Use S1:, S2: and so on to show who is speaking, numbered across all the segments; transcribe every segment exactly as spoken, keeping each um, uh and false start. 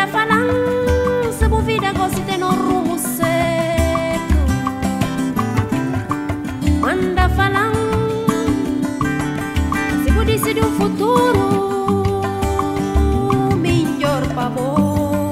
S1: Manda falar, se boa vida gosta de no rumo certo. Manda falar, se boa decide um futuro melhor para vós.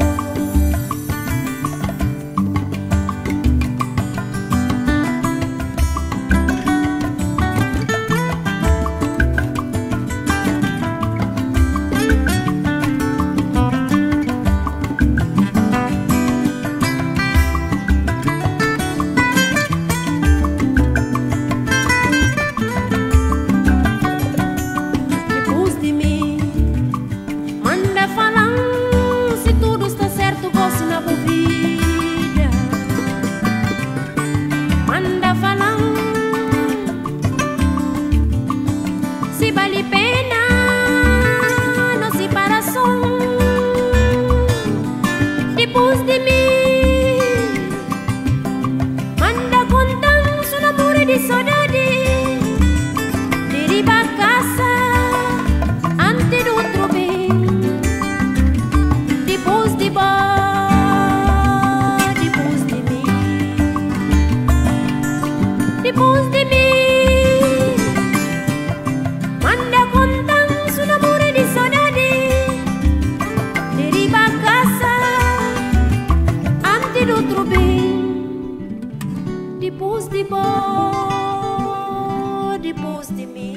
S1: Depois de bom, depois de mim.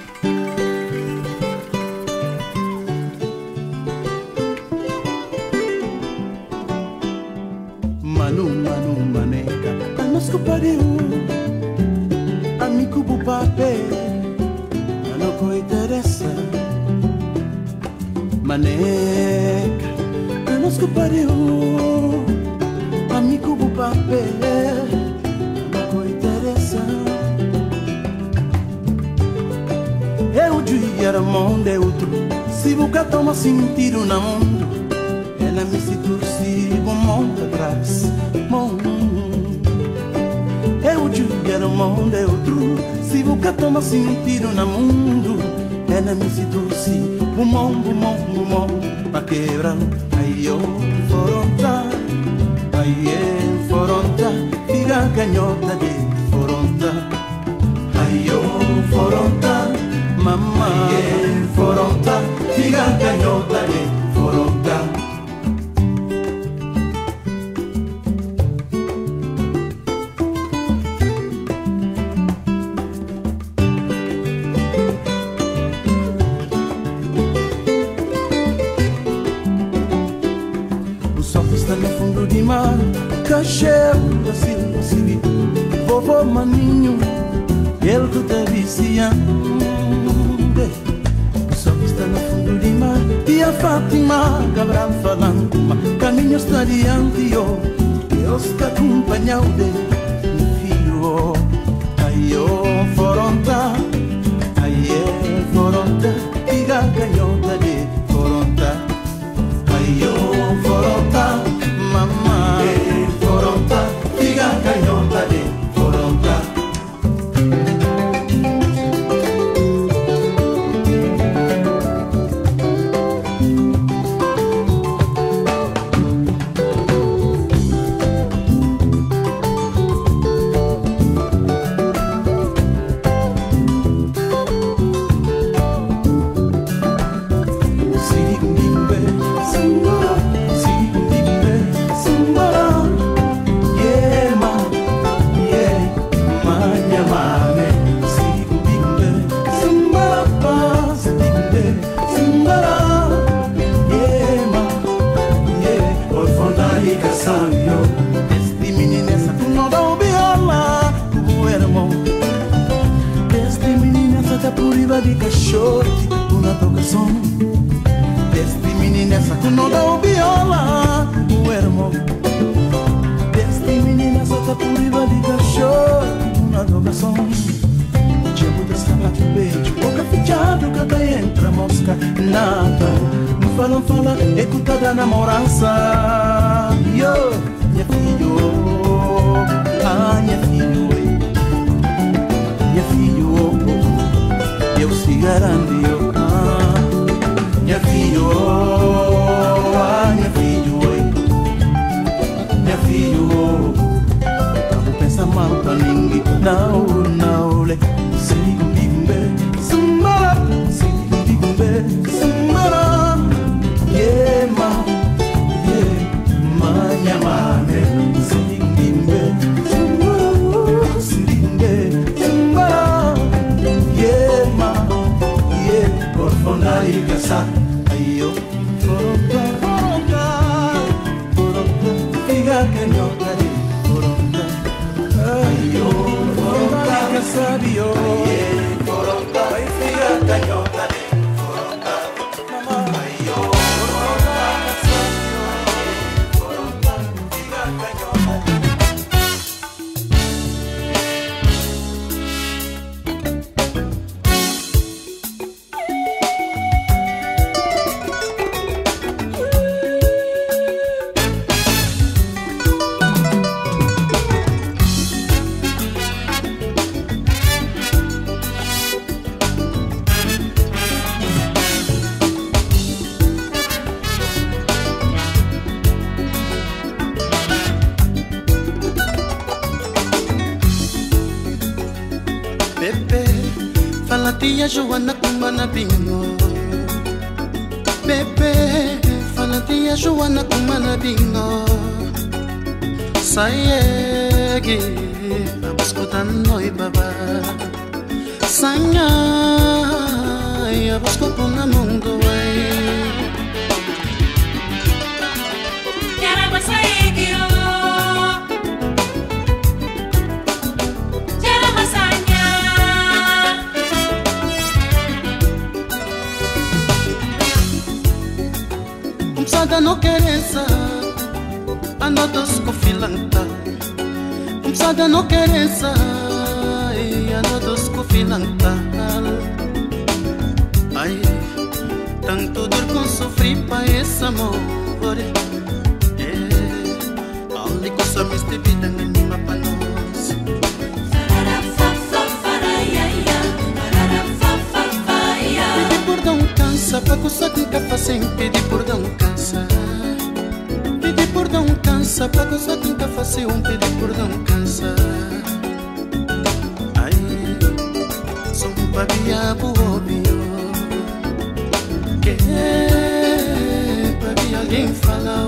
S2: Manu, manu, maneca, a nos copariu, amigo bu papel, a não co interessa. Maneca, a nos copariu, amigo bu papel. Eu dia mundo é outro. Se você toma sentido na mundo, ela me se torce o mundo atrás. Eu dia mundo é outro. Se você toma sentido na mundo, ela me se torce o mundo, mundo, mundo pra quebrar. Aí eu foronta, aí é foronta, fica canhota de foronta. Aí eu foronta, mamãe é foronta, fica canhota de foronta. O sol está no fundo de mar, cachorro da silva civil, vovô maninho, ele que tá viciando. O sol está no fundo de mar e a Fátima Cabral falando, caminho está diante, oh, Deus está acompanhado de meu filho. Aí oh, foronta, aí é foronta, fica canhota de foronta. Aí oh, foronta, mamãe é foronta, fica canhota de foronta. Desde menina essa tu não dá o viola, o irmão. Desde menina essa tá por riba de caixote, uma tocação. Desde menina essa tu não dá o viola, o irmão. Desde menina essa tá por riba de caixote, uma tocação. Diabo da sapato beijo, boca fechada, cada entra mosca, nada. Não fala, fala, escuta da namorança. Yo, minha filho, ah, minha filho, minha filho, eu se garanto, ah, minha filho, ah, minha filho. Tia Joana kumana bingo Bebê, fala tia Joana kumana bingo Saiegue, abas kutan noi baba Sanya, abas kupuna mundo ai
S3: Yara basaigi o Yara basanya
S2: Sada no querença, anotos com filanta. Sada no querença, anotos com filanta. Ai, tanto dor com sofrer para esse amor. É, a única coisa mais de vida não anima para nós. Pedir perdão cansa, para coisa que nunca fazem. Pedir perdão cansa. Pedir perdão cansa, para coisa que nunca fazem. Pedir perdão cansa. Ai, sou um babia boobio. Que babia alguém fala.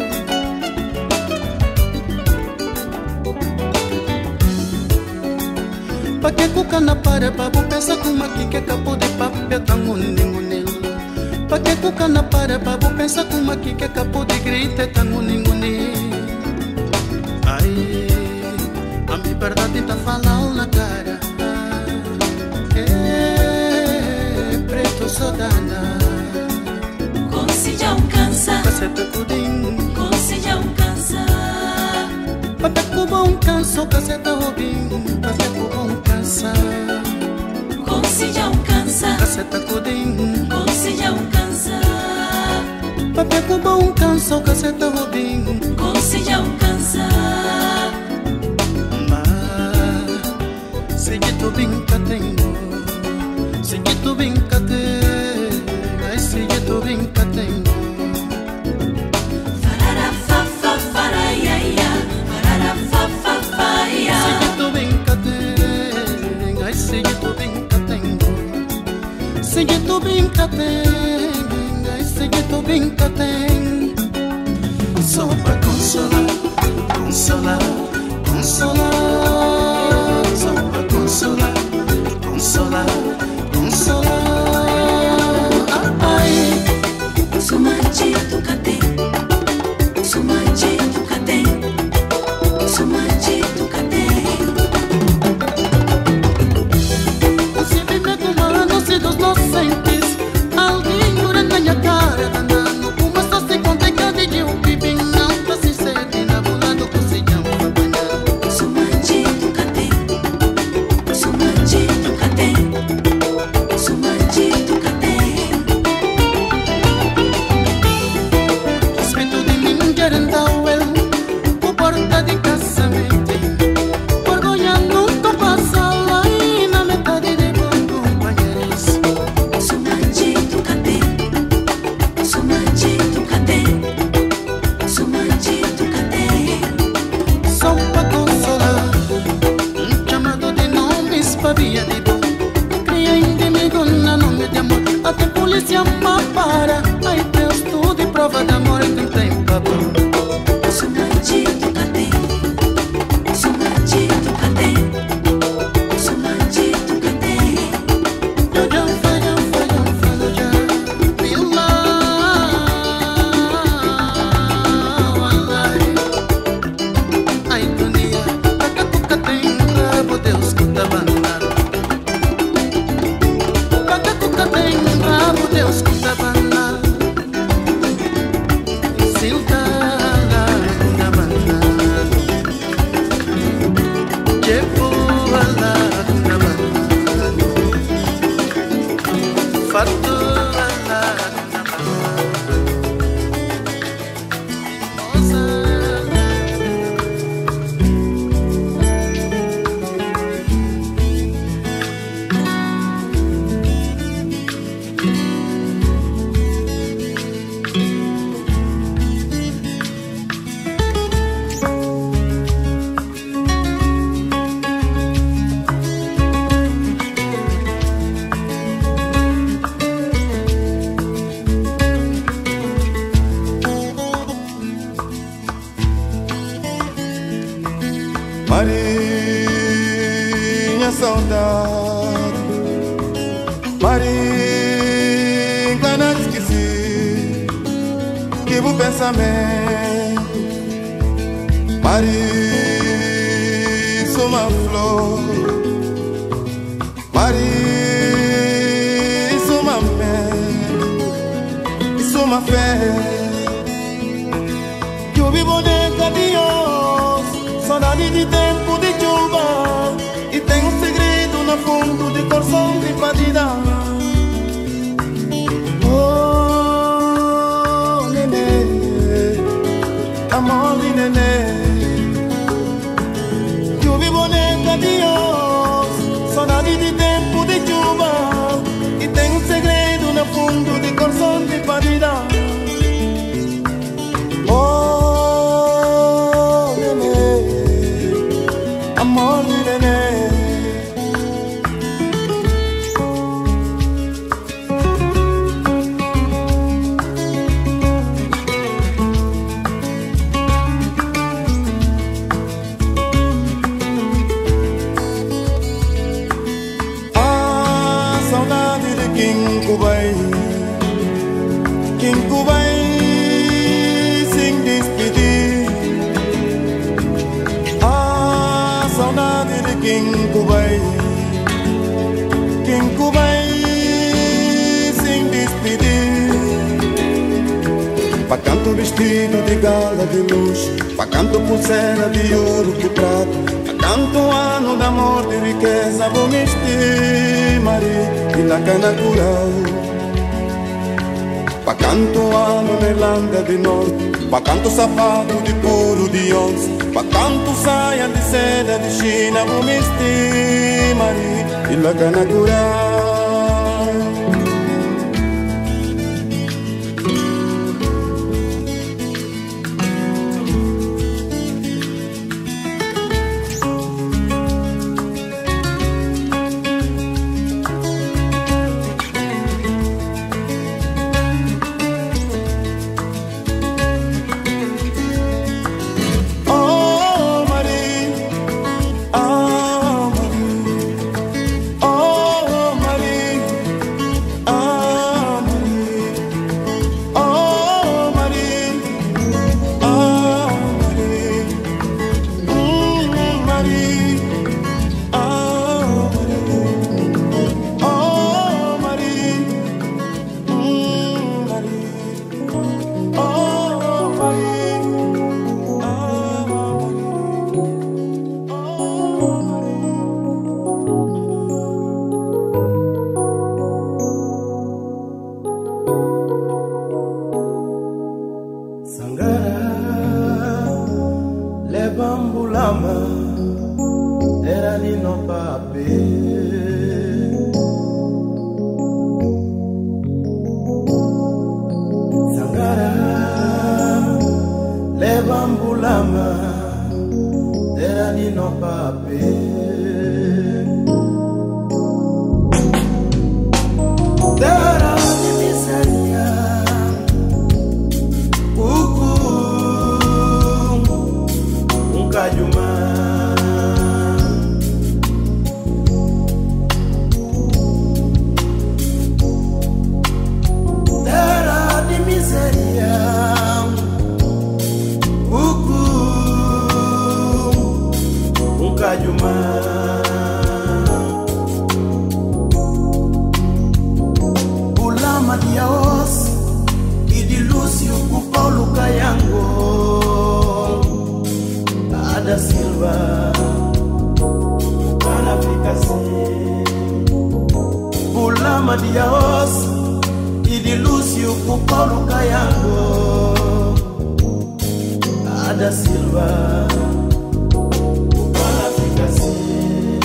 S2: Pa que cuca na para, babu pensa como aqui que acabou de papel tão uningunil. Pa que cuca na para, babu pensa como aqui que acabou de gritar tão uningunil. Ai, a minha verdade tá falando na cara. É preto sodana.
S3: Consiga um cansa,
S2: Caceta pudim.
S3: consiga um cansa.
S2: Papel cuba um canso, caceta robin. Papel cuba um cansa.
S3: Consiga um cansa,
S2: Caceta pudim.
S3: consiga um cansa.
S2: Papel cuba um canso, caceta robin.
S3: Consiga um cansa.
S2: Mas sigue tu brinca tenho. Sigue tu brinca tenho. Ai, sigue tu brinca tenho.
S3: Farara fa fa faraiaia, farara fa fa faia.
S2: Sigue tu brinca tenho. Ai, sigue tu brinca tenho. Sigue tu brinca tenho. Ai, sigue tu brinca tenho. Só pra consolar, consolar, consolar. Só pra consolar, consolar, consolar. Ai,
S3: Sumaji tu kate, sumaji tu kate, sumaji tu kate.
S2: se vive com manos e dos inocentes. Alguém dura na minha cara, danando. Uma só se conta cada dia um pipi. Não tá se sente na bola do cozinhão pra banhar.
S3: Sumaji tu kate, sumaji tu kate, sumaji tu kate.
S2: Respeito de mim, querem dar o o porta de casamento. Vergonha nunca passa lá e na metade de bom companheiros.
S3: Sumaji tu kate, sumaji tu kate, sumaji tu kate.
S2: Só pra consolar, um chamado de nomes babia de bom. Cria inimigo na nome de amor. Até polícia ma para. Ai Deus, tudo e prova de amor tem tempo bom.
S3: Sumaji tu kate, sumaji tu kate, sumaji tu kate.
S2: Eu já falho, falho, falho já. Pila, ai dunia, a catuca tem rabo, Deus que tá abandonar. Milkala na banana, Jefuala na banana, Fatuala na
S4: Marinha saudade, Marinha não esqueci, que o pensamento, Marinha uma flor, Marinha uma mel, isso uma fé, que eu vivo dentro de Deus, saudade de tempo de chuva, e tem um segredo no fundo de coração de partida. Oh, nenê, amor de nenê, que eu vivo dentro de Deus, saudade de tempo de chuva, e tem um segredo no fundo de coração de partida. Oh, nenê, amor de nenê. Ah, saudade de quem Cubai, quem Cubai sem despedir. Ah, saudade de quem Cubai, quem Cubai sem despedir. Pa canto vestido de gala de luxo, pa canto pulseira de ouro que prata, pa canto ano de amor de riqueza, vou me estimar e na cana cural. Pa canto ano na Irlanda de Norte, pa canto sapato de puro de onça, pa canto saia de seda de China, vou me estimar e na cana cural.
S2: Bambulama era ni no papel. Sangara le bambulama era ni no papel. Dara ni miseria. Cayuma terra de miséria, Uku, um cayuma. da Silva, para ficar assim.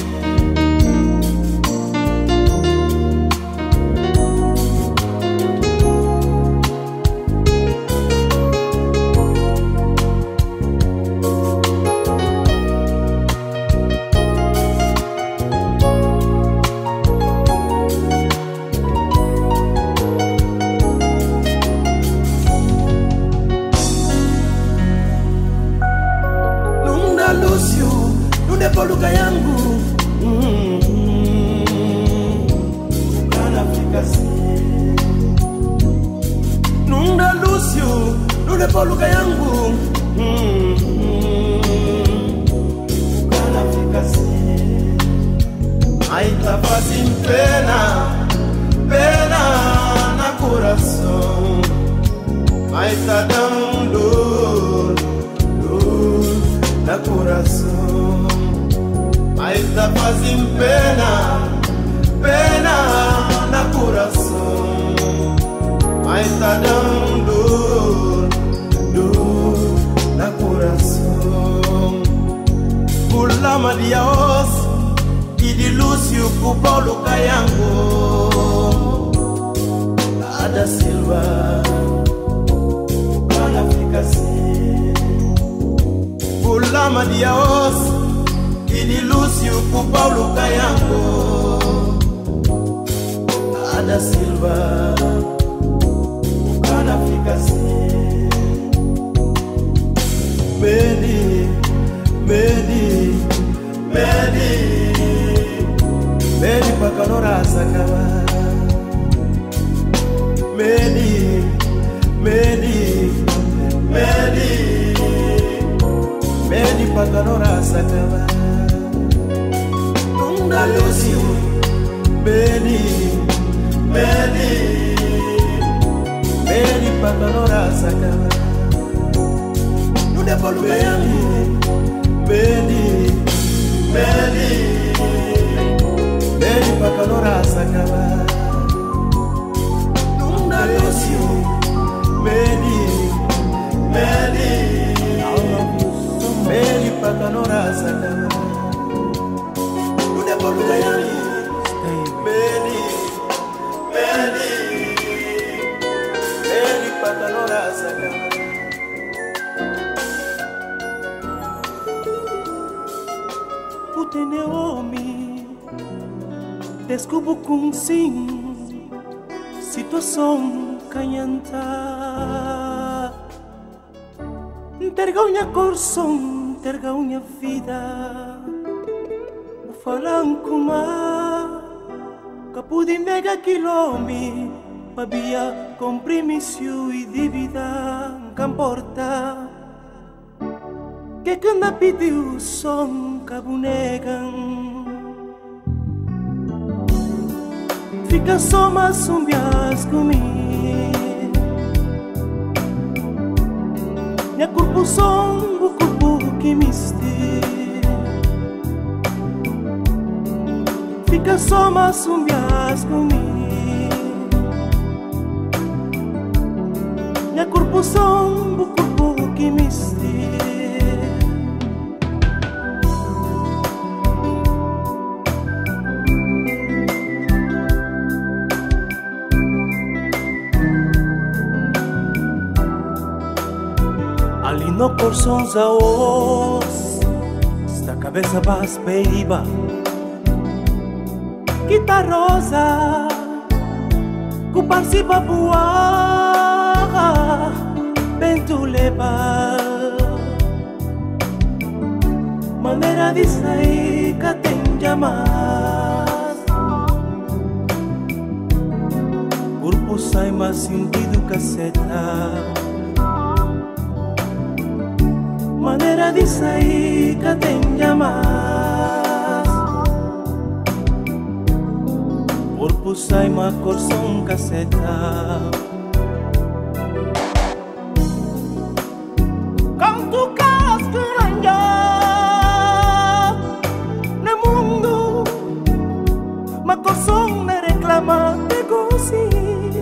S2: Poluka yangu kana fika si nunda Lucio nunda poluka yangu kana fika si aita fasi pena pena na coração aita dando dor na coração. Mas tá fazendo pena, pena na coração. Mas tá dando dor na coração. Por lama de Aos e de Lúcio por Paulo Cayango, lá da Silva, para ficar assim. Por lama de Aos de Lúcio com Paulo Cayango, a da Silva, o cara fica assim. Medi, medi, medi, medi pra calorasa acabar. Medi, medi, medi, medi pra calorasa acabar. Da Lucio, Beni, Beni, Beni pra calorasa cara. Não devolve Beni, Beni, Beni, Beni pra calorasa cara. Não da Lucio, Beni, Beni, Beni pra calorasa cara. Many, many, many pataloras Putene omi, descubro com sim, situação canhanta. Tergau minha coração, tergau minha vida. Falang kuma kapudi mega kilomi pabia compromisso e dívida camporta que quando pediu som cabunegan fica só mais um bias comigo minha corpo som o corpo que me fica só mais um bias comigo. Minha corpo som, o corpo que me estira. Ali no coração zaos, esta cabeça vas peiba. Kita rosa, ku participa buah, bentu lebar. Maneira de sair que tem jamais. Corpo sai mais sentido caceta. Maneira de sair que tem jamais. Corpo sai ma coração caceta. Canto cascaranja no mundo, ma coração me reclama de gozi.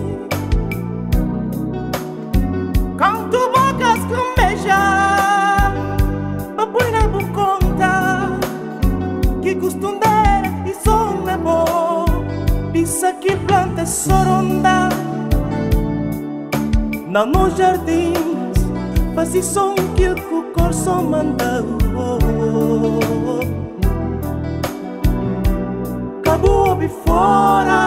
S2: Canto bocas com beija
S5: Não nos jardins, faz som que o corso manda. Acabou de fora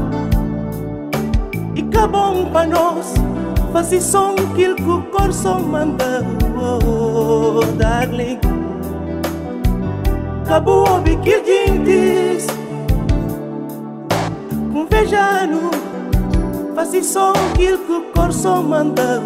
S5: e acabou para nós, faz som que o corso manda. Darling, acabou de que gente convejando, faz som que o corso manda.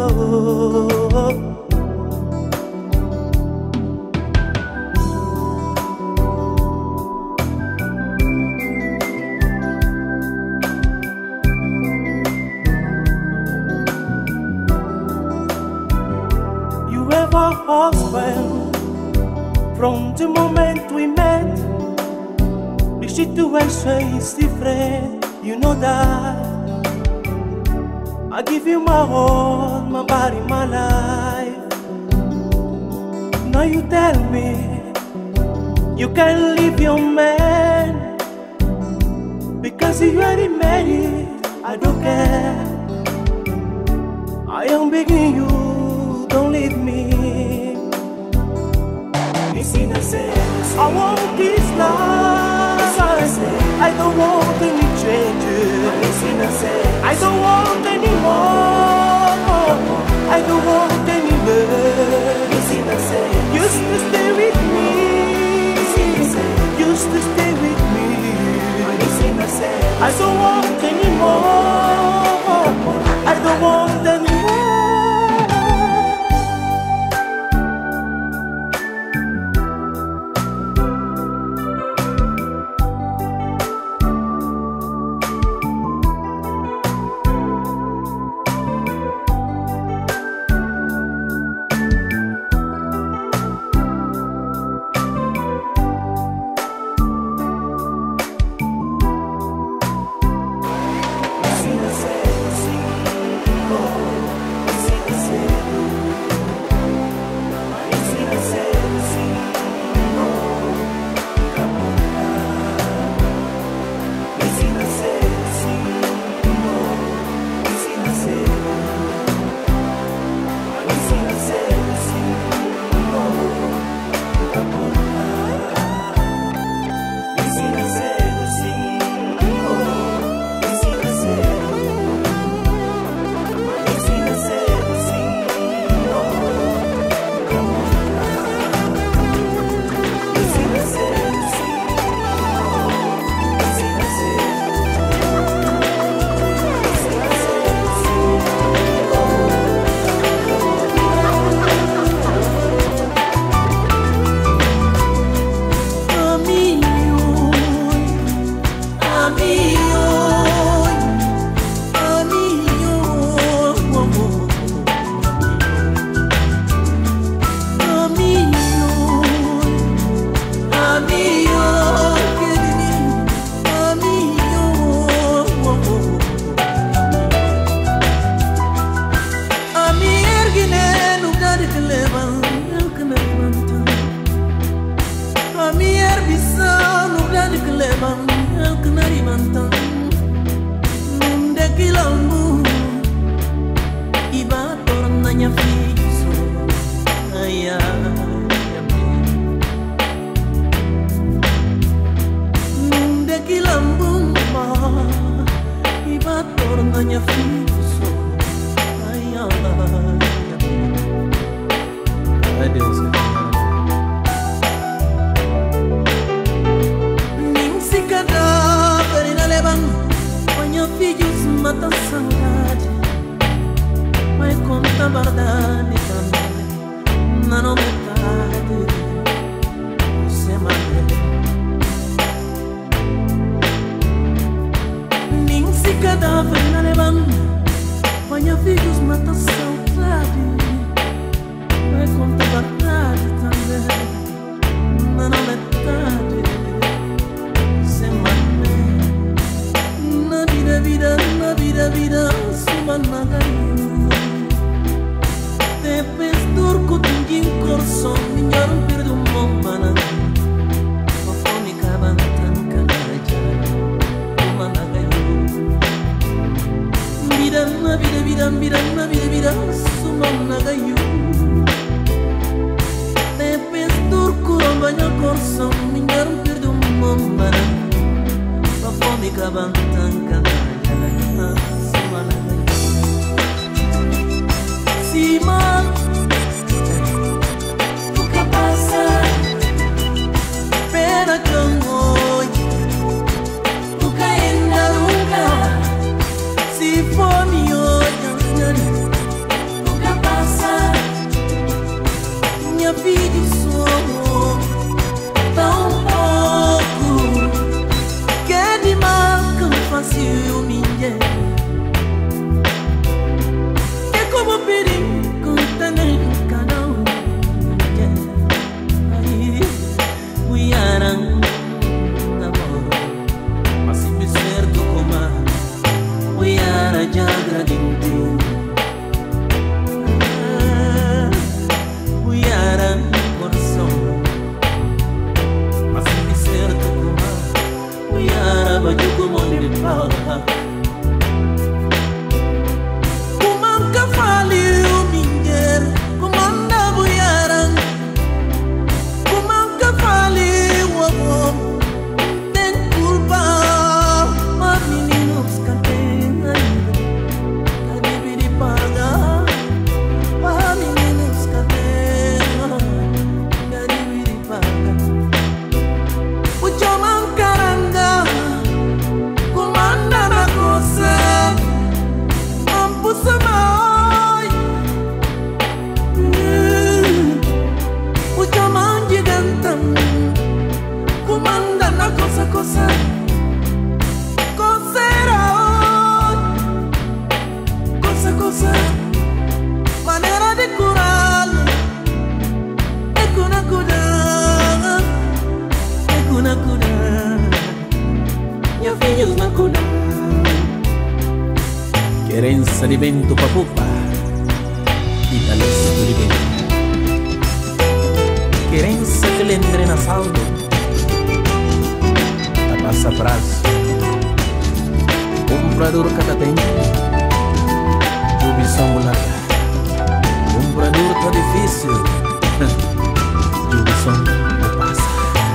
S5: You have a husband from the moment we met. The situation is different, you know that. I give you my heart, my body, my life. Now you tell me you can't leave your man because you already married. I don't care. I am begging you, don't leave me. I want this life. I don't want any changes. I don't want any more. I don't want any love. Used to stay with me. Used to stay with me. I don't want any more. I don't want any more.
S6: Te pesturco tinguin corso
S2: não nagayu. Tepes turco banho coração, minha perdo mamara. Pa fome cabantanca, semana. Si mal, o que passa? Pena que hoy, o que ainda nunca. Si fome hoje, o que passa? Minha vida sou tão pouco que é de mal que eu faço minha. É como perigo também cada um. Aí we are amor, mas se me certo como we are a jagra dentro. We are coração, mas se me certo como we are baju como de pau. Querença de vento pra pupa, Italiano de vento. Querença que lembre na saldo, a passa prazo. Comprador cada tempo, jubição mulata. Comprador tá difícil, jubição não passa.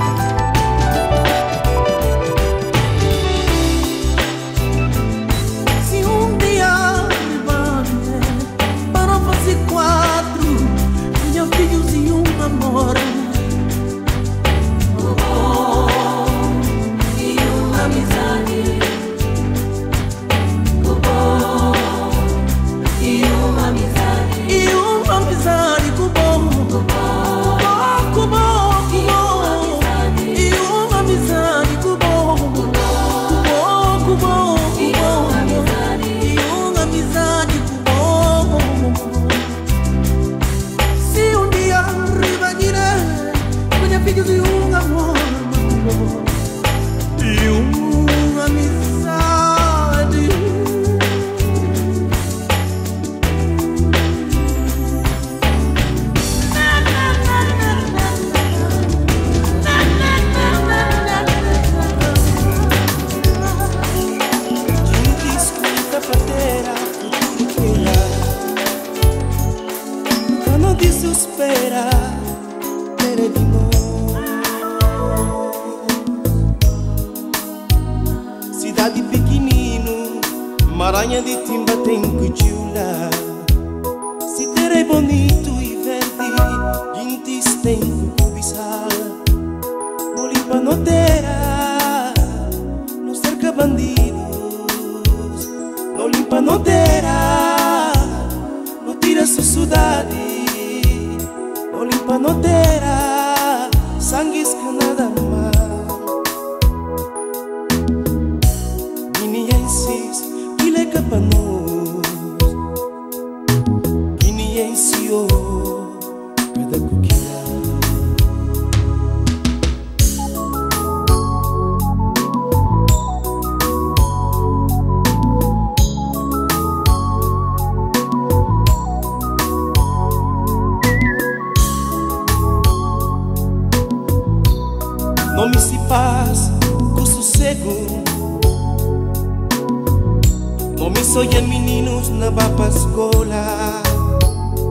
S2: Amor, oh, oh, e uma amizade, oh, oh, e uma amizade, e uma amizade, oh, oh, oh, oh, oh, e uma amizade, oh, oh, oh, oh, e uma amizade, e uma amizade, oh, se um dia filhos de um amor e uma amizade.
S5: Gente, escuta pra ter a futuro que não desespera, pere de novo. Cidade pequenino, Maranha de timba tem cuchula. Se terei bonito e verde, gente tem cubizal. Não limpa noteira, não cerca bandidos. Não limpa noteira, não tira sua saudade. Não limpa noteira, sangue escanada mais. Para nós, que ninguém se ouve cada coquilha. Não me se paz com sossego. Não me sonha meninos na bapa escola.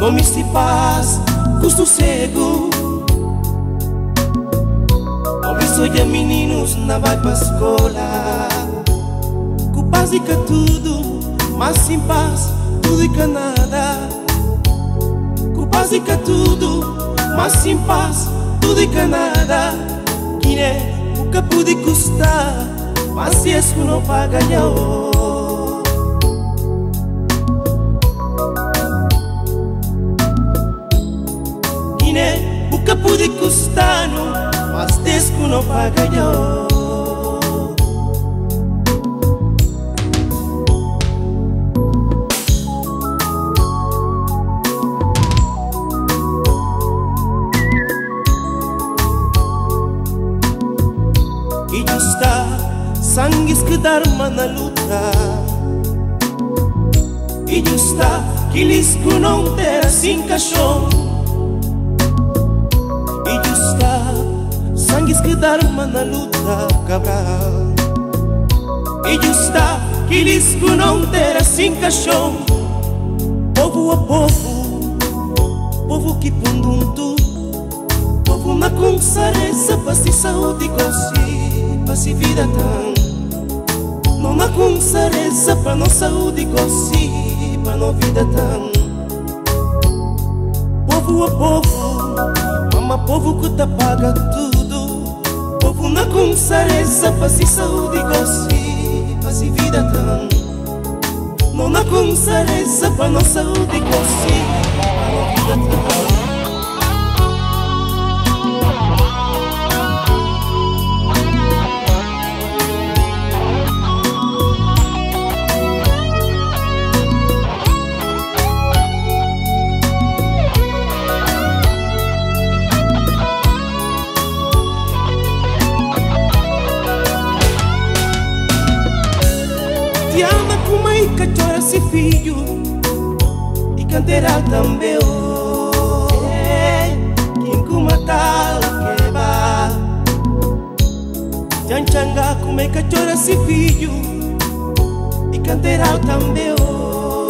S5: nome se paz, com sossego. Ouvi só de meninos na vai pra escola, com paz e que tudo, mas sem paz, tudo e que nada. Com paz e que tudo, mas sem paz, tudo e que nada. Guiné, o que pode custar, mas se isso não vai ganhar. Guiné, o que pode custar, mas desse não vai ganhar. E justa, sangue que dharma na luta. E justa, que eles que não ter assim cachorro. E justa, sangue que dharma na luta, cabral. E justa, que eles que não ter assim cachorro. Povo a povo, povo que punduntu, povo na consareza para se saúde e gosto. Pra se vida tão, não na consareza pra não saúde e gosto, pra não vida tão. Povo a povo, mama povo que te paga tudo. Povo na consareza pra se saúde e gosto, pra se vida tão. Não na consareza pra não saúde e gosto, pra não vida tão. Tiana com mãe cachorra se filho e canterá também o quem com matar que va Janchanga com mãe cachorra se filho e canterá também o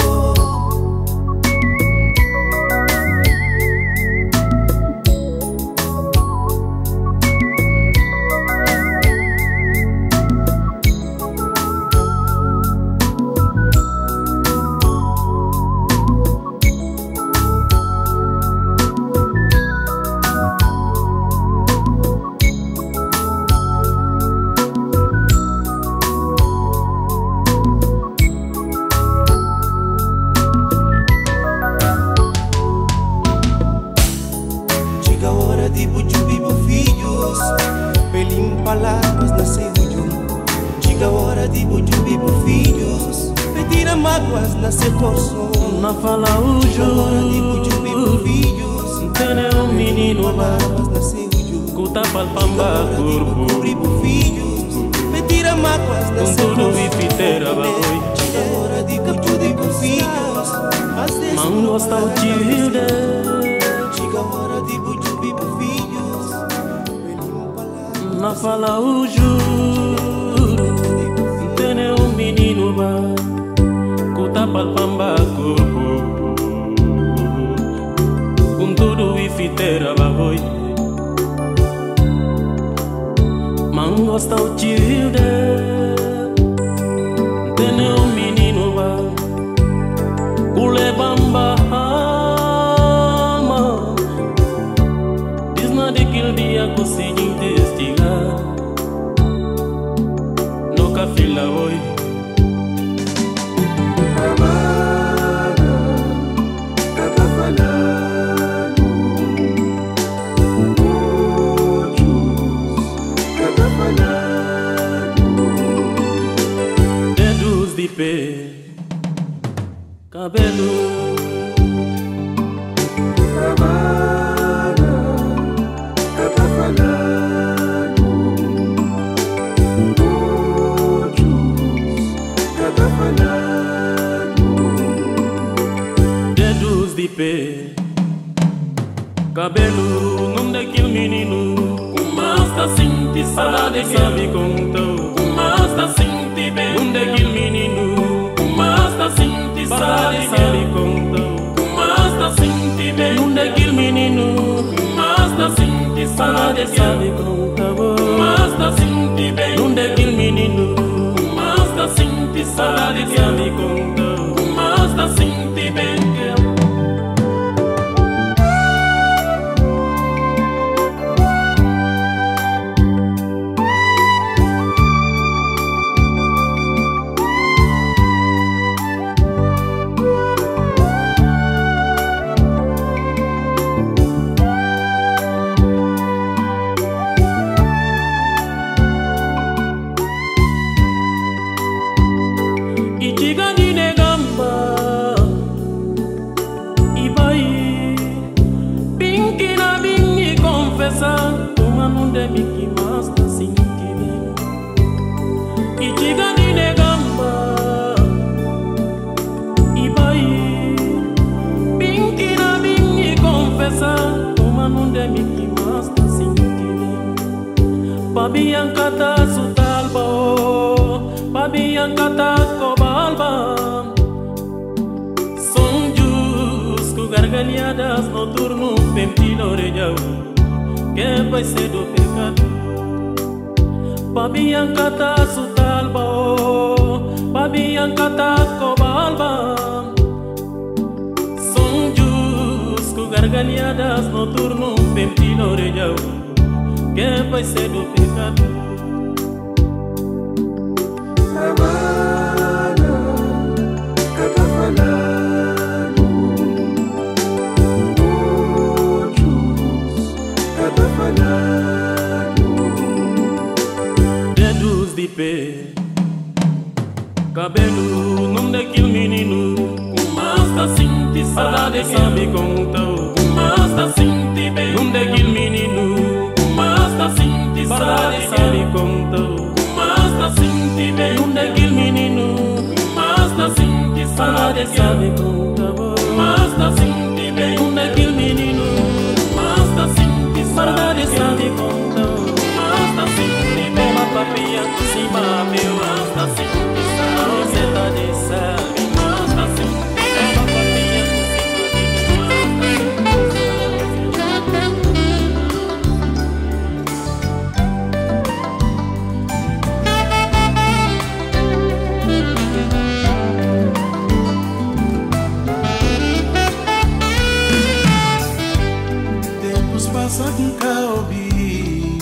S5: de bujubi filhos, pelim palavras nasceu junto. Chega a hora de bujubi filhos, pedir mágoas nasceu coração.
S6: Na fala o
S5: hora de bujubi filhos,
S6: tem um menino
S5: palavras nasceu junto.
S6: Cuta pal pamba corpo,
S5: filhos, pedir mágoas nasceu
S6: com tudo e fiteira vai.
S5: Chega a hora de bujubi filhos,
S6: mango está o tio. Na fala o juro, tem um menino ba, cuta pal pamba corpo, com tudo e fiteira vai. Mango está o tio, tem um menino ba, cule bamba alma, diz nada daquele dia consegui investigar. Nunca fila oi.
S2: Amada, cada falando, muitos, cada falando.
S6: Dedos de pé, cabelo.
S2: Amada, cada falando, muitos, cada falando.
S6: Dedos de pé, cabelo. Não daquele menino, o mas tá senti sabe sabe contou. O mas tá senti bem. Não daquele menino, o mas tá senti sabe sabe contou. O mas tá senti bem. Não é aquele menino, mas tá senti saudade, sabe conta boa. Mas tá senti bem. Não é aquele menino, mas tá senti saudade, sabe conta. Mas tá senti bem.
S5: Pabiankata sutalba, pabiankata cobalba. São jus com gargalhadas noturno, pempino orelhão, que vai ser do pecado. Pabiankata sutalba, pabiankata cobalba. São jus com gargalhadas noturno, pempino orelhão, que vai ser do pecado.
S2: Havana, cada falando, outros, cada falando.
S6: Dedos de pé, cabelo, não daquele menino, mas tá senti saudade, sabe contou. Mas tá senti bem, não daquele menino, mas tá senti saudade, sabe contou. Mas tá senti bem, não daquele menino, mas tá senti saudade, sabe contou. Mas tá senti bem, não daquele menino, mas tá senti saudade, sabe contou. Mas tá senti bem, uma papinha por cima meu, mas tá senti saudade, você tá de sabe. Mas tá senti bem, uma papinha por cima
S2: passa com Calbi,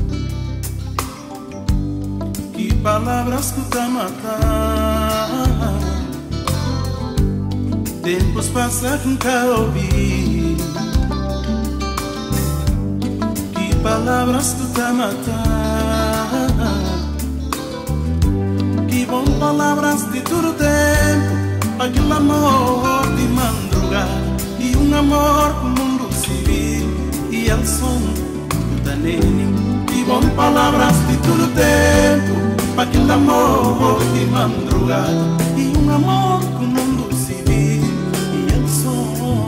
S2: que palavras que tá matar. Tempos passa com Calbi, que palavras que tá matar. Que bom palavras de todo tempo, aquele amor de madrugada e um amor com o mundo civil. E el som da nene, que bom palavras de todo tempo, para aquele amor de madrugada e um amor com o mundo civil. E el som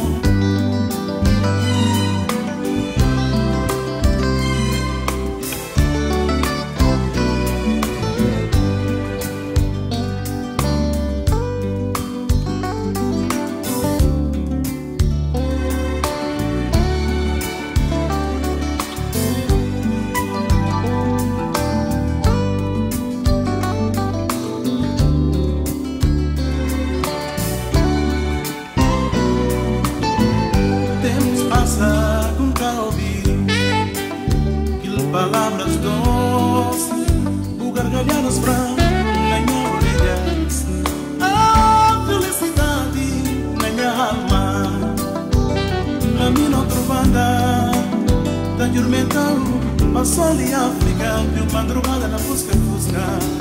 S2: com Calbi, que palavras doces, o gargalhadas brancas na minha orelha, a felicidade na minha alma. A minha outra banda da dormentão, passou ali a África, viu madrugada na busca busca.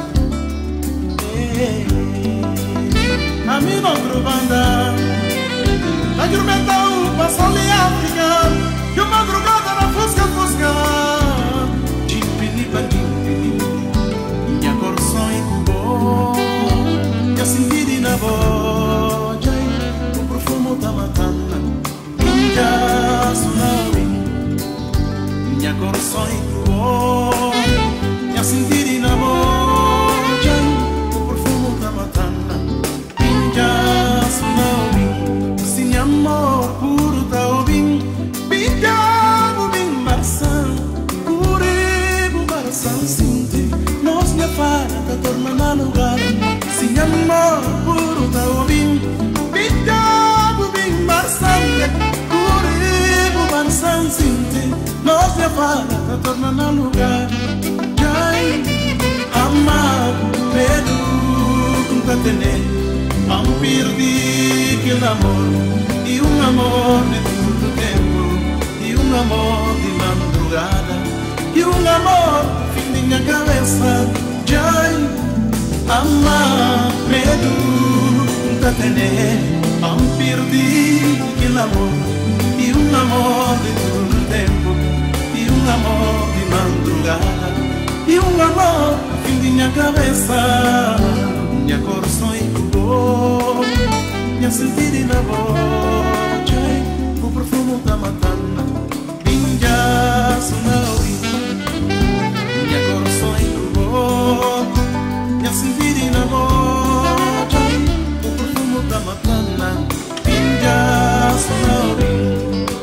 S2: A minha outra banda da dormentão, passou ali a África, que uma madrugada na fusca, fusca. Timpini, bandini, minha coração incubou, e a sentir na voz, o profumo tá matando, minha tsunami. Minha coração incubou, e a sentir na voz, o profumo tá matando, minha tsunami. Sin amor puro fala, tá tornando a lugar. Jai, amado, medo, nunca tener. Não perdi aquele amor, e um amor de todo tempo, e um amor de madrugada, e um amor fim de minha cabeça. Jai, amado, medo, nunca tener. Não perdi aquele amor, e um amor de todo tempo, e um amor de madrugada, e um amor fim de minha cabeça. Minha coração incubou, minha sentir na voz, o perfume da matana, pinja sonaui. Minha coração incubou, minha sentir na voz, o perfume da matana, pinja sonaui.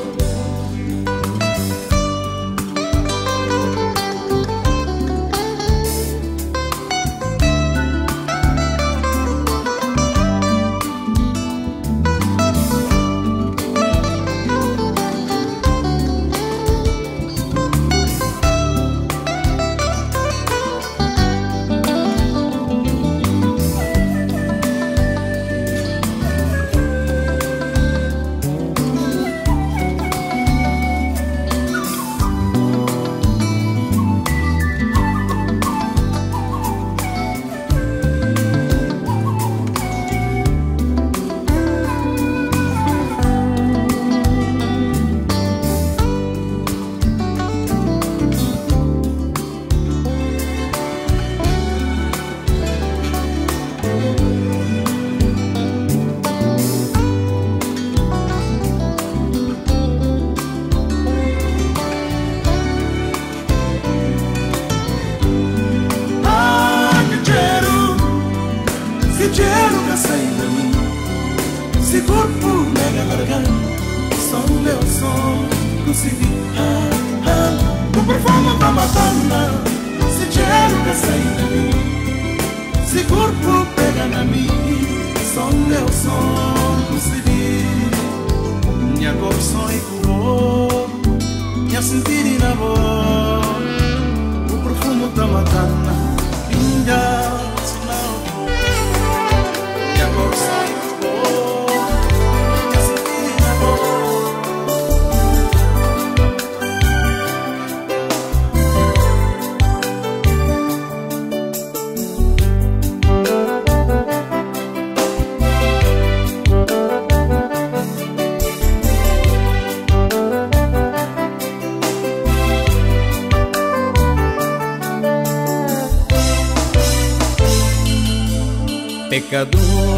S7: Pecador,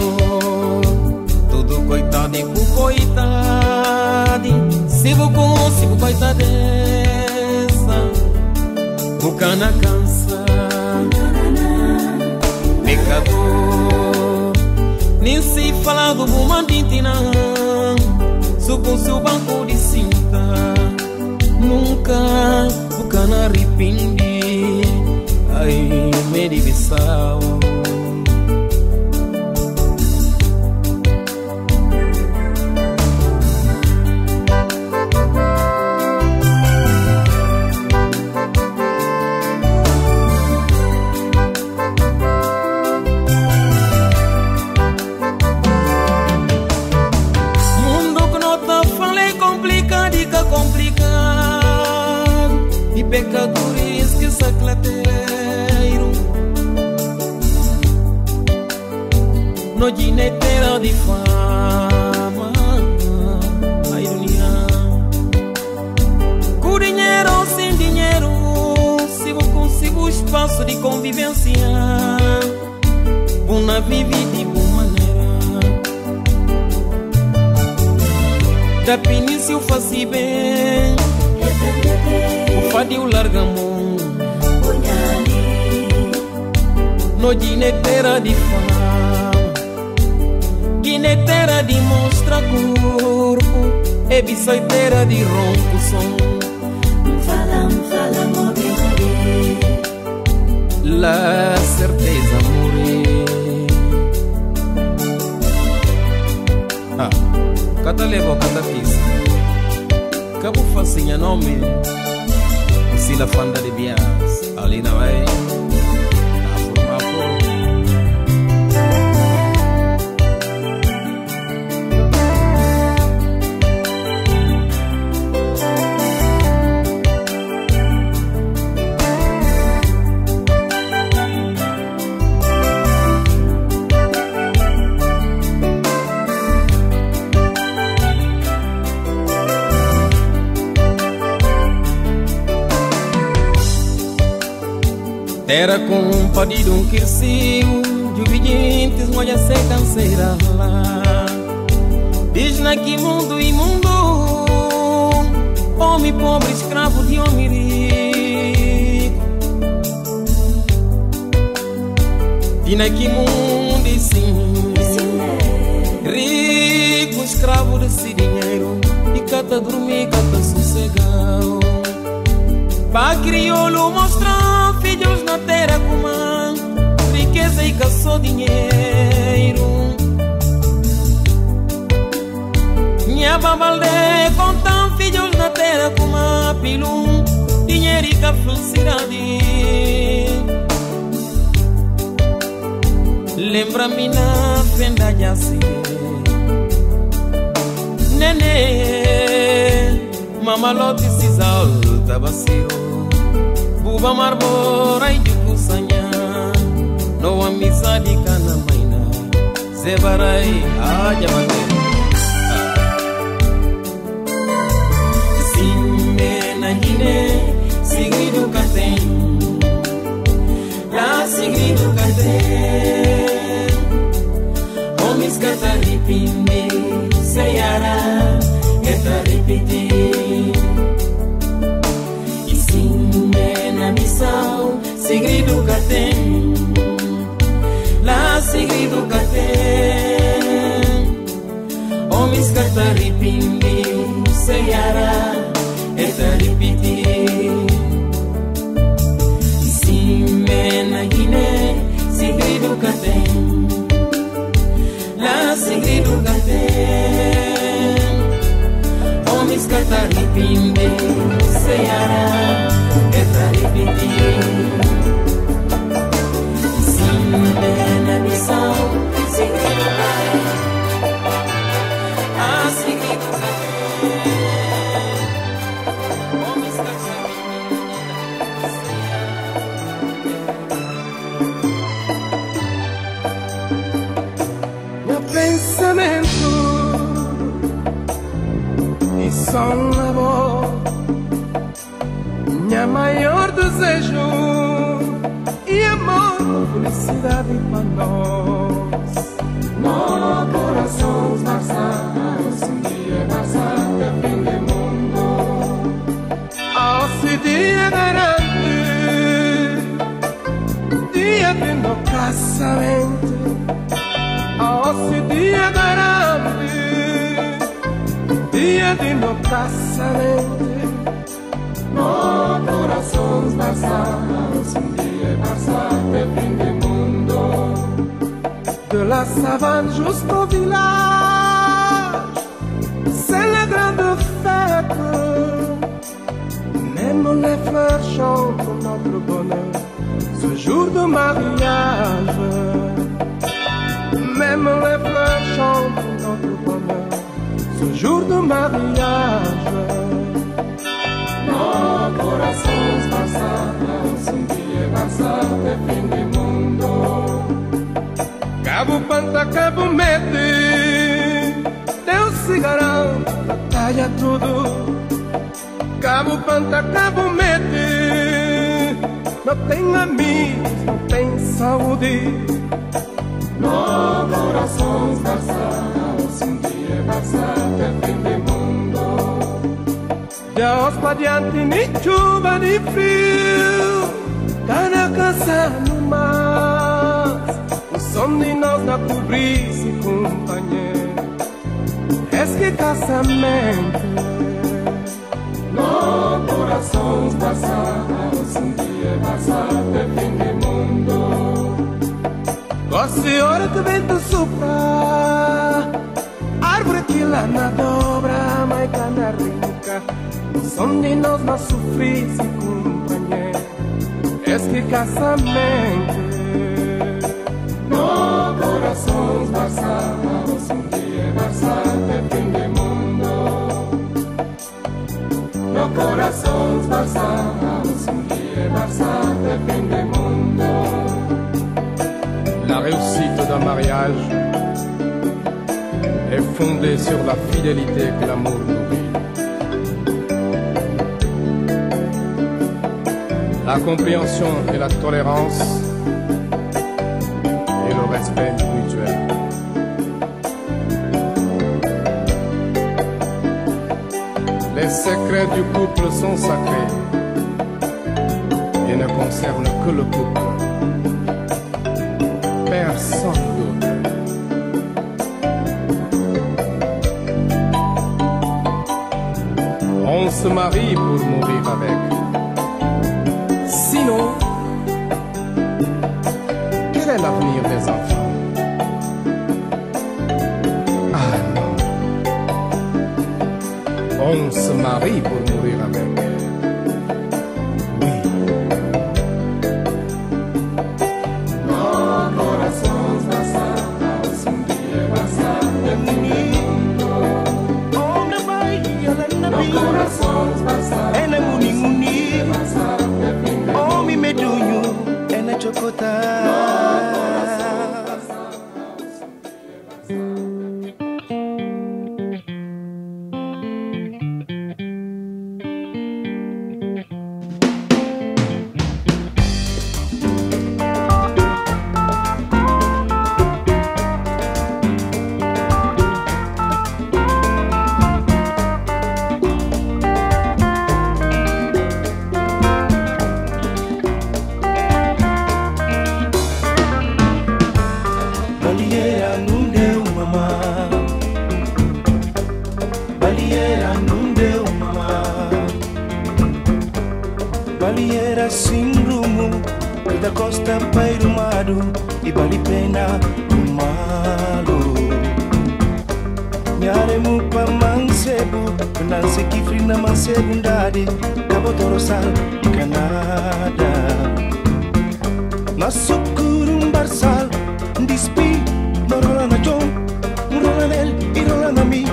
S7: todo coitado e por coitade, se vou com, se vou coitadeza, o cana cansa. Pecador, nem sei falar do bumandinte não, sou com seu banco de cinta, nunca o cana arrepende, ai me divisão. Pecadores que saclateiro no gineteira de fama, a ironia. Com dinheiro ou sem dinheiro, se eu consigo espaço de convivência, uma vive de boa maneira. Da península eu faço bem, o fadil larga a mão, no gineteira de fama, gineteira de mostra corpo, é bisoiteira de ronco som.
S3: Fala, fala, morre, morre,
S7: la certeza morrer. Ah, cada leva cada pista, cabo facinha nome. Priscila Fanda de Bias, ali não é? A formar fogo. Era compadre um quircio, de obedientes, molha se canseira lá. Diz na que mundo imundo, homem pobre, escravo de homem rico. Diz na que mundo e sim, rico, escravo desse dinheiro, e cata dormir, cata sossegado. Pra crioulo mostrar filhos na terra com riqueza e caçou dinheiro. Minha babalde contam filhos na terra com pilum, dinheiro e felicidade. Lembra-me na fenda de assim, nenê, mamalote cisal tabaciro. Buba marbora e de cusanha, no amizade cana maina, zebarai a diamante. Sime na Guiné, segredo catem, lá segredo catem. Homens cataripinde, seiara, cataripinde. Segredo que tem, lá segredo que tem. Homens que tá repetindo, seiara, é tá repetindo. Sim, na Guiné, segredo que tem, lá segredo que tem. Homens que tá repetindo, seiara, é tá repetindo. Na missão, segredo cai, ah, segredo cai. Homens casados.
S5: Meu pensamento e só um amor, minha maior desejo e amor, felicidade para nós. No coração marçados, um dia marçado é fim do mundo. Ao se dia garante, dia de no casamento. Ao se dia garante, dia de no casamento. No coração marçados, um dia marçado é fim do mundo. De la savane jusqu'au village, c'est la grande fête. Même les fleurs chantent notre bonheur, ce jour de mariage. Même les fleurs chantent notre bonheur, ce jour de mariage. No corações passados, um dia passado é fim do mundo. Cabo Panta, Cabo Mete, Deus se garante, batalha tudo. Cabo Panta, Cabo Mete, não tem amigos, não tem saúde. No corações passados, um dia passado é fim do mundo. Deus para diante, nem chuva, nem frio, tá na casa no mar. O som de nós na cobriça e companheiro, es que casamento. No corações passados, um dia passado é fim do mundo. Ó Senhora que vento sopra, árvore que lá na dobra, maica na rica. O som de nós na sofrência e companheiro,
S8: escassamente. No corações passados, um dia bastante fim do mundo. No corações passados, um dia bastante fim do mundo. La réussite d'un mariage est fondée sur la fidélité que l'amour nourrit. La compréhension et la tolérance et le respect mutuel. Les secrets du couple sont sacrés et ne concernent que le couple. Personne d'autre. On se marie pour mourir avec. Sinon, quel est l'avenir des enfants? Ah non. On se marie pour mourir avec. Oui. No corações passados, um dia bastante bonito. Onde vai ela na vida? No corações passados, é na muni-muni. Homem medunho é na chocota. Balieira sem rumo, que da costa para o mato e vale pena o malo. Nyaremu pa mancebo, nanse kifri na mansebundade, cabo torosal e Canada. Na sucurum barsal, dispi, no rola na John, rola nel e rola na mi.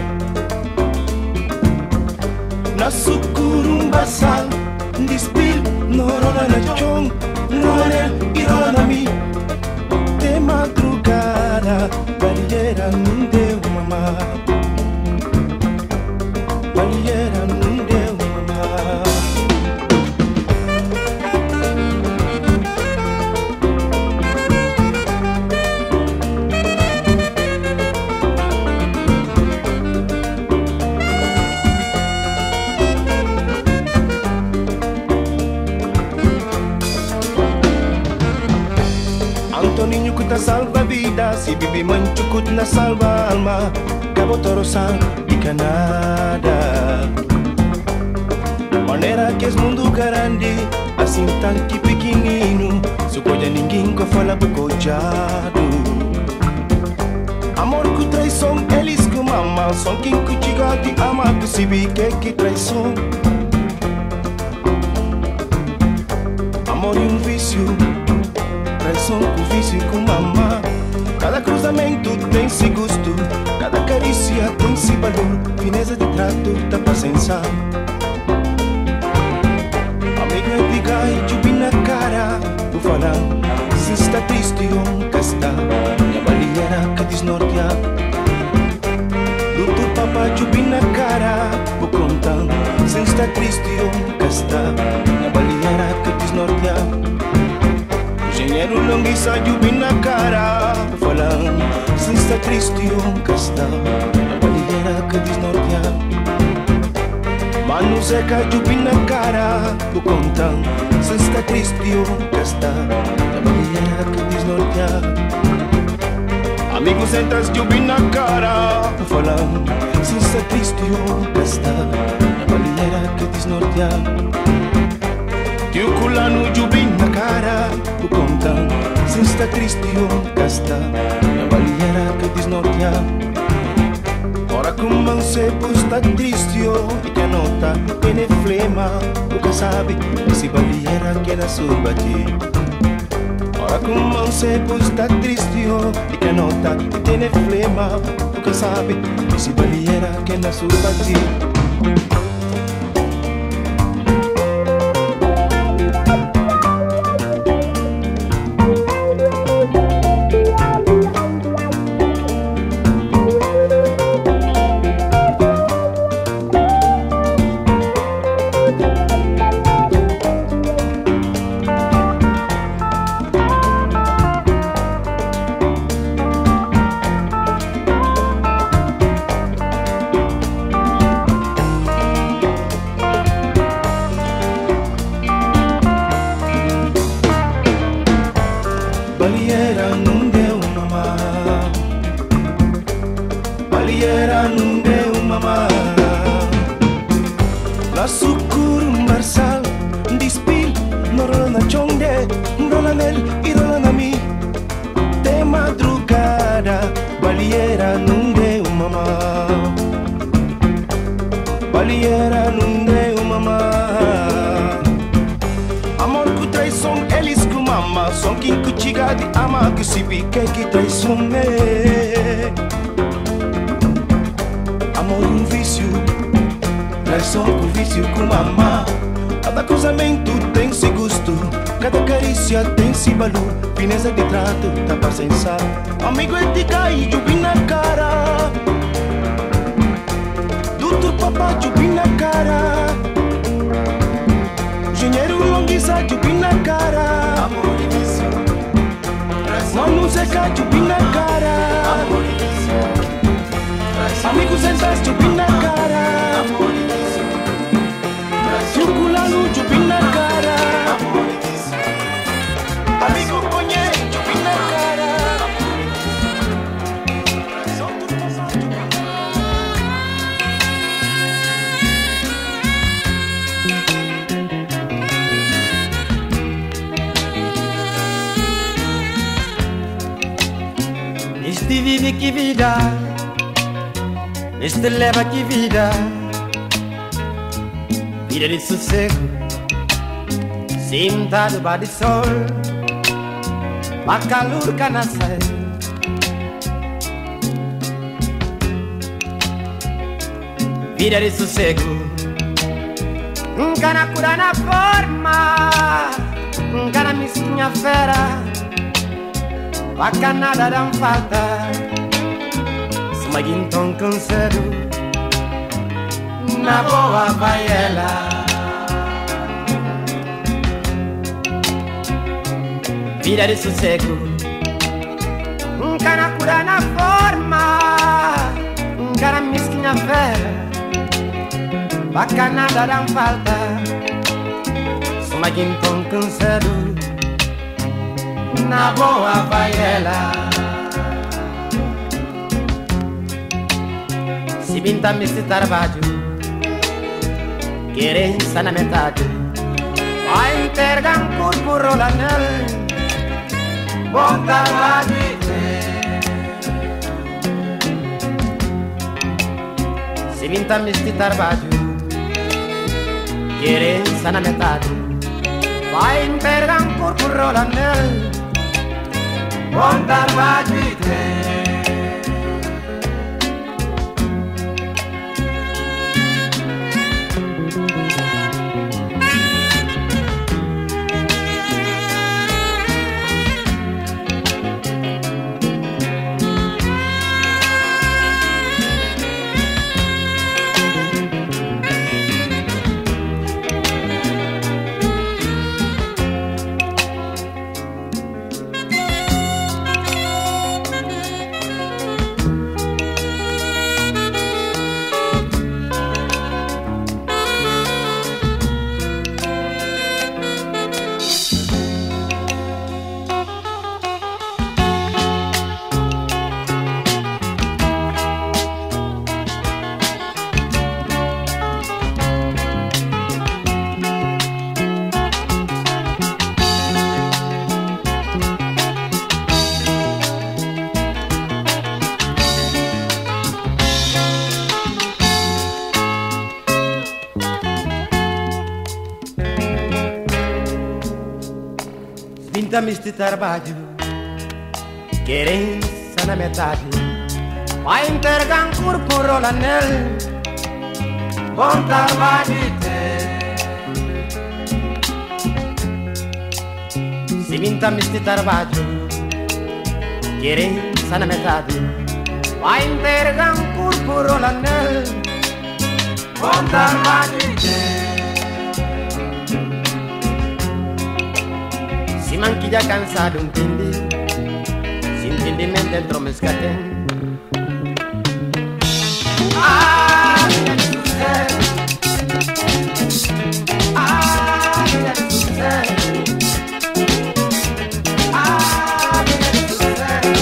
S8: Na sucurum barsal, dispil, no rola na chong, rola nel e rola na mi. De madrugada, balieira não deu mamá. Balieira não deu mamá. Antoninho que tá salva vida, se bibi manchucut na salva alma, cabo torosal e Canada. Maneira que es mundo grande, assim tanto pequenino, supoja ninguém que fala bocojado. Amor que traição, eles que mamam, são quem que chega de amar, que se vi que que traição. Amor e um vício, traição com vício com mamá. Cada cruzamento tem-se gosto, cada carícia tem-se valor. Fineza de trato da presença. Amigo é picar e chupir na cara, vou falar. Se está triste ou cá está, minha balieira que desnortear. Luto papá chupir na cara, vou contar. Se está triste ou cá está, minha balieira que desnortear. Engenheiro longuiça chupir na cara, vou falar. Se está triste ou cá está, minha balieira que desnortear. Mano seca chupir na cara, vou contar. Se está triste ou cá está, minha balieira que desnortear. Amigo sentas chupir na cara, vou falar. Se está triste ou cá está, minha balieira que desnortear. Tio culano chupir na cara, vou contar. Se está triste ou cá está, minha balieira que desnortear. Ora como se está triste e que nota tem flema, nunca sabe se baliera que na sua ti. Ora como se está triste e que nota tem flema, nunca sabe se baliera que na sua ti. Baliera não deu mamá, baliera não deu mamá. La sucur marsal dispil, no rola na chonde, rola nel e rola na mi. De madrugada, baliera não deu mamá, baliera não deu mamá. Amor com traição, eles com mama. Som quem cutiga de ama que se pique que traição é. Amor um vício, traição com vício com mama. Cada cruzamento tem-se gosto, cada carícia tem-se valor. Fineza de trato, tá paciência. Amigo é de cair, jubi na cara. Doutor papá, jubi na cara. Dinheiro longuiça, jubi na cara.
S2: Amor e vício,
S8: Mano seca, jubi na cara.
S2: amor e vício,
S8: Amigo sentas, jubi na cara.
S2: amor e vício,
S8: Circulando, jubi na cara.
S2: amor e vício,
S8: Amigo conhece, jubi na cara. Só tudo passado, jubi na cara.
S9: Este vive que vida, este leva que vida, vida de sossego, sentado para de sol, para calor que nasce. Vida de sossego, um cana cura na forma, um cana mesquinha fera. Bacanada não falta, smaguinton canseiro, na boa vai ela. Vida de sossego, um cana cura na forma, um cara mesquinha fera. Bacanada não falta, smaguinton canseiro, na boa vai ela. Se pinta me se trabalho, querença na metade, vai entergar um corpo rolanel, bota lá de se pinta me se trabalho, querença na metade, vai entergar um corpo rolanel, bota lá de Sinta-me este trabalho, querência na metade. Vai entregar um corpo rola nele. Bom trabalho te. Sinta-me este trabalho, querência na metade. Vai entregar um corpo rola nele. Bom trabalho te. Se manquilla cansado entende, se entendimento entrou me escatem. Ah, minha sucesso. Ah, minha sucesso. Ah, minha sucesso.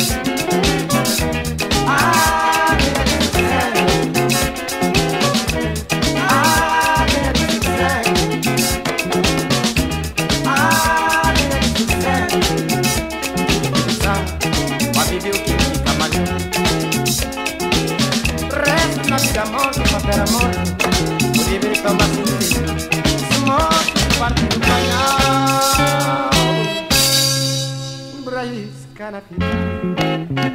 S9: Ah, minha sucesso. Ah, minha sucesso. Amor, papel amor, por livre como assim, se mostra parte do canal, Braís, canapé.